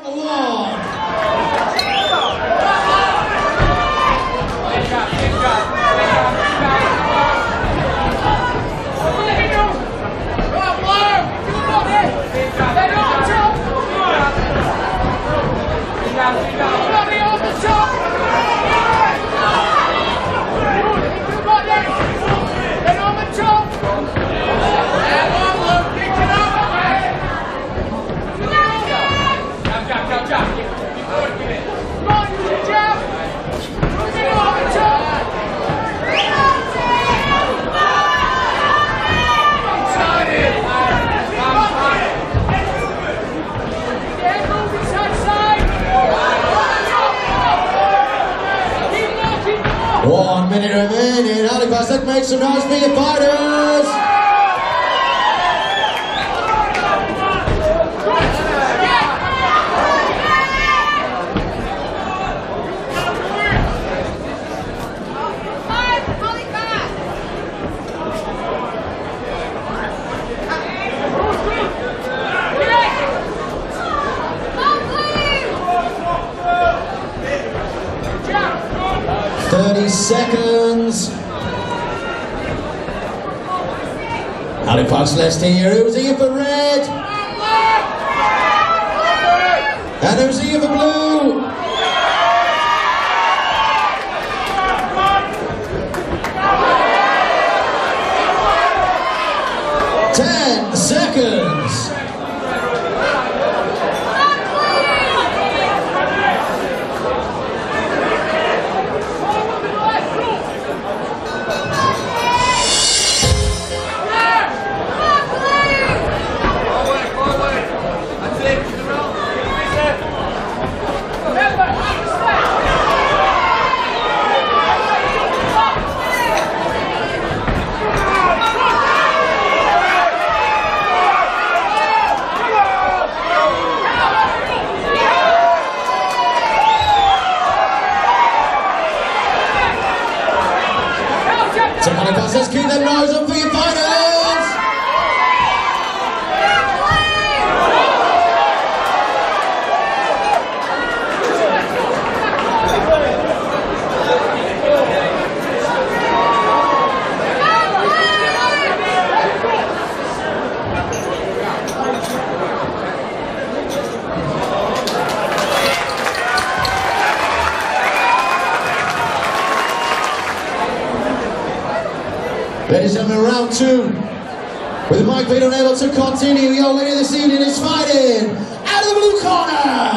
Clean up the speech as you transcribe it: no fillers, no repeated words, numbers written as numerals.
1. One minute remaining. Halifax, let's make some noise for your fighters. Seconds. Halifax list here. Who's here for red? And who's here for blue? 10 seconds. Let's keep them noise up for your fighters! Ladies and gentlemen, round 2. With Mike being unable to continue, your winner this evening is fighting out of the blue corner.